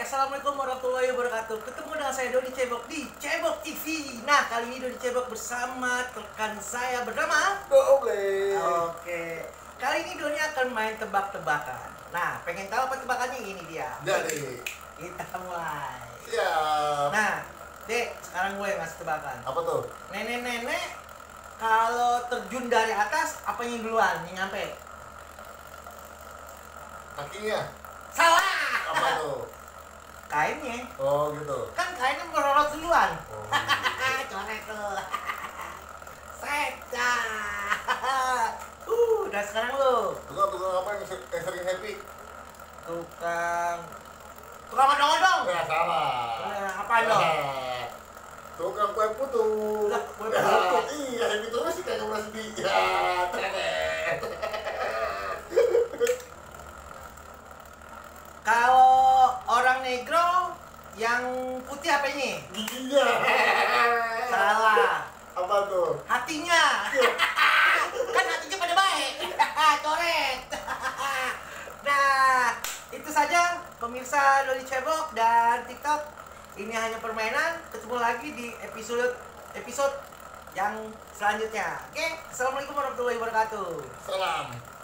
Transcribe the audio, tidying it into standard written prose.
Assalamualaikum warahmatullahi wabarakatuh. Ketemu dengan saya Dodi Cebok di Cebok TV. Nah, kali ini Dodi Cebok bersama rekan saya bernama Doble. Oke. Kali ini Dodi akan main tebak-tebakan. Nah, pengen tahu apa tebakannya? Ini dia. Jadi, Kita mulai. siap. Nah, Dek, sekarang gue yang ngasih tebakan. Apa tuh? Nenek-nenek kalau terjun dari atas, apa yang duluan yang nyampe? Kakinya. Salah. Apa tuh? Kainnya. Oh gitu. Kan kainnya merorot duluan. Oh. Coret tuh. Seca. Dan sekarang lu Tukang apa yang sering happy? tukang odong-odong. Ya salah. Apa dong? Tukang kue putu. Lah, kue putu. Iya, happy terus sih kayak pernah sedih. Ya, tenet. Kalau orang negro yang putih apanya? Giginya. Salah. Apa tuh? Hatinya. Kan hatinya pada baik. Coret. Nah, itu saja pemirsa Dodi Cebok dan TikTok. Ini hanya permainan. Ketemu lagi di episode yang selanjutnya. Oke, assalamualaikum warahmatullahi wabarakatuh. Salam.